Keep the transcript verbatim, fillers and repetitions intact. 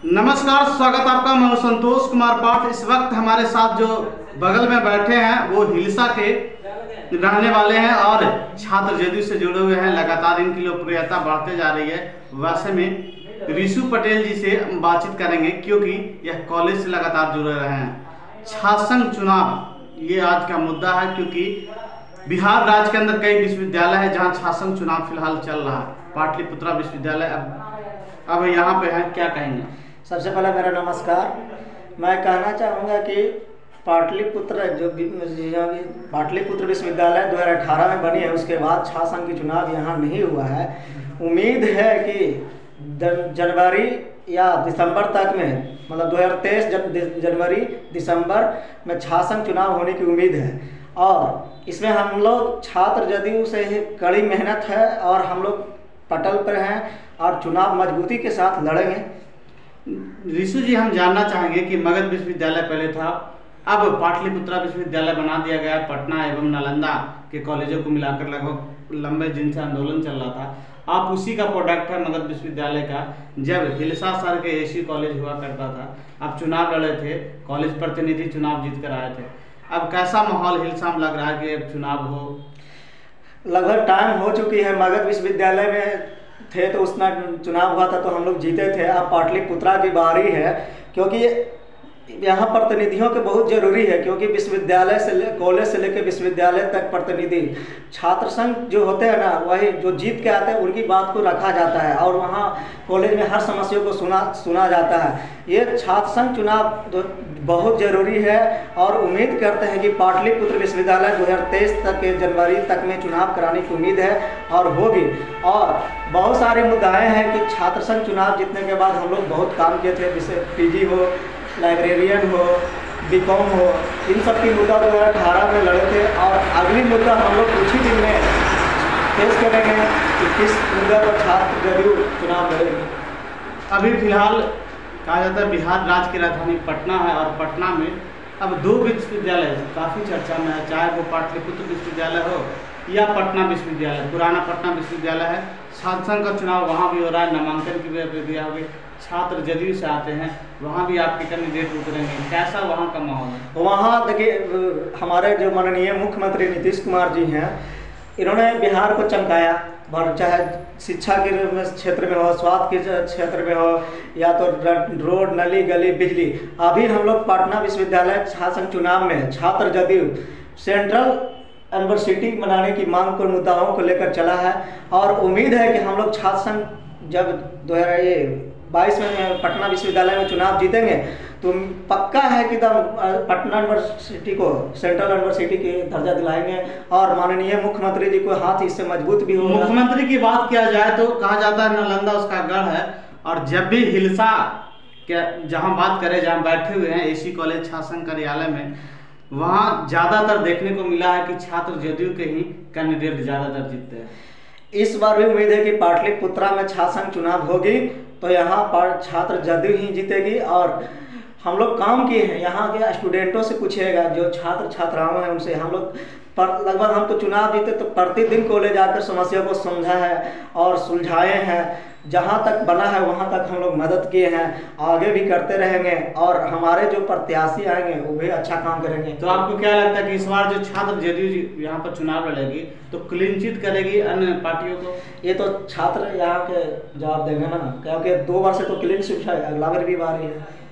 नमस्कार, स्वागत आपका। मैं संतोष कुमार पाठ। इस वक्त हमारे साथ जो बगल में बैठे हैं वो हिलसा के रहने वाले हैं और छात्र जदयू से जुड़े हुए हैं। लगातार इनकी लोकप्रियता बढ़ते जा रही है। वैसे में ऋषु पटेल जी से बातचीत करेंगे क्योंकि यह कॉलेज से लगातार जुड़े रहे हैं। छात्र संघ चुनाव ये आज का मुद्दा है क्योंकि बिहार राज्य के अंदर कई विश्वविद्यालय है जहाँ छात्र संघ चुनाव फिलहाल चल रहा है। पाटलिपुत्रा विश्वविद्यालय अब अब यहाँ पे है, क्या कहेंगे? सबसे पहले मेरा नमस्कार। मैं कहना चाहूँगा कि पाटलिपुत्र जो पाटलिपुत्र विश्वविद्यालय दो हज़ार अठारह में बनी है, उसके बाद छात्र संघ की चुनाव यहाँ नहीं हुआ है। उम्मीद है कि जनवरी या दिसंबर तक में, मतलब दो हज़ार तेईस जन, जनवरी दिसंबर में छात्र संघ चुनाव होने की उम्मीद है। और इसमें हम लोग छात्र जदयू से ही कड़ी मेहनत है और हम लोग पटल पर हैं और चुनाव मजबूती के साथ लड़ेंगे। ऋषु जी, हम जानना चाहेंगे कि मगध विश्वविद्यालय पहले था, अब पाटलिपुत्रा विश्वविद्यालय बना दिया गया। पटना एवं नालंदा के कॉलेजों को मिलाकर लगभग लंबे दिन से आंदोलन चल रहा था। आप उसी का प्रोडक्ट है मगध विश्वविद्यालय का। जब हिलसा सर के एसी कॉलेज हुआ करता था, आप चुनाव लड़े थे, कॉलेज प्रतिनिधि चुनाव जीत कर आए थे। अब कैसा माहौल हिलसा में लग रहा है कि अब चुनाव हो? लगभग टाइम हो चुकी है। मगध विश्वविद्यालय में थे तो उसमें चुनाव हुआ था तो हम लोग जीते थे। अब पाटलिपुत्रा की बारी है क्योंकि यहाँ प्रतिनिधियों के बहुत ज़रूरी है, क्योंकि विश्वविद्यालय से ले कॉलेज से लेकर विश्वविद्यालय तक प्रतिनिधि छात्र संघ जो होते हैं ना, वही जो जीत के आते हैं उनकी बात को रखा जाता है और वहाँ कॉलेज में हर समस्या को सुना सुना जाता है। ये छात्र संघ चुनाव तो बहुत ज़रूरी है और उम्मीद करते हैं कि पाटलिपुत्र विश्वविद्यालय दो हज़ार तेईस तक के जनवरी तक में चुनाव कराने की उम्मीद है और होगी। और बहुत सारे मुद्दाएँ हैं कि छात्र संघ चुनाव जीतने के बाद हम लोग बहुत काम किए थे, जैसे पी जी हो, लाइब्रेरियन हो, बी कॉम हो, इन सब की मुद्दा दो हज़ार अठारह में लड़े थे और अगली मुद्दा हम लोग कुछ ही दिन में फेस करेंगे कि किस मुद्दा पर छात्र जदयू चुनाव लड़ेगी। अभी फिलहाल कहा जाता है बिहार राज्य की राजधानी पटना है और पटना में अब दो विश्वविद्यालय काफ़ी चर्चा में है, चाहे वो पाटलिपुत्र विश्वविद्यालय हो या पटना विश्वविद्यालय। पुराना पटना विश्वविद्यालय है, छात्र संघ का चुनाव वहाँ भी हो रहा है, नामांकन की प्रक्रिया होगी। छात्र जदयू से आते हैं, वहाँ भी आपके कैंडिडेट उतरेंगे, कैसा वहाँ का माहौल है? वहाँ देखिए, हमारे जो माननीय मुख्यमंत्री नीतीश कुमार जी हैं, इन्होंने बिहार को चमकाया। चाहे शिक्षा के क्षेत्र में हो, स्वास्थ्य के क्षेत्र में हो, या तो रोड, नली, गली, बिजली। अभी हम लोग पटना विश्वविद्यालय छात्र संघ चुनाव में छात्र जदयू सेंट्रल यूनिवर्सिटी बनाने की मांग को, मुद्दाओं को लेकर चला है और उम्मीद है कि हम लोग छात्र संघ जब दो हज़ार बाईस में पटना विश्वविद्यालय में चुनाव जीतेंगे तो पक्का है कि पटना यूनिवर्सिटी को सेंट्रल यूनिवर्सिटी के दर्जा दिलाएंगे और माननीय मुख्यमंत्री जी को हाथ इससे मजबूत भी होगा। मुख्यमंत्री की बात किया जाए तो कहा जाता है नालंदा उसका गढ़ है और जब भी हिलसा के जहाँ बात करें, जहाँ बैठे हुए हैं एसी कॉलेज छात्र संघ कार्यालय में, वहाँ ज़्यादातर देखने को मिला है कि छात्र जदयू के ही कैंडिडेट ज़्यादातर जीतते हैं। इस बार भी उम्मीद है कि पाटलिपुत्रा में छात्र संघ चुनाव होगी तो यहाँ पर छात्र जदयू ही जीतेगी। और हम लोग काम किए हैं, यहाँ के स्टूडेंटों से पूछिएगा, जो छात्र छात्राओं हैं उनसे, हम लोग पर लगभग हम तो चुनाव जीते तो प्रतिदिन कॉलेज आकर समस्या को समझा है और सुलझाए हैं। जहाँ तक बना है वहाँ तक हम लोग मदद किए हैं, आगे भी करते रहेंगे और हमारे जो प्रत्याशी आएंगे वो भी अच्छा काम करेंगे। तो आपको क्या लगता है कि इस बार जो छात्र जदयू यहाँ पर चुनाव लड़ेगी तो क्लीन चिट करेगी अन्य पार्टियों को? ये तो छात्र यहाँ के जवाब देंगे ना, क्योंकि दो बार से तो क्लीन चिट है, अगला बार भी बारी है।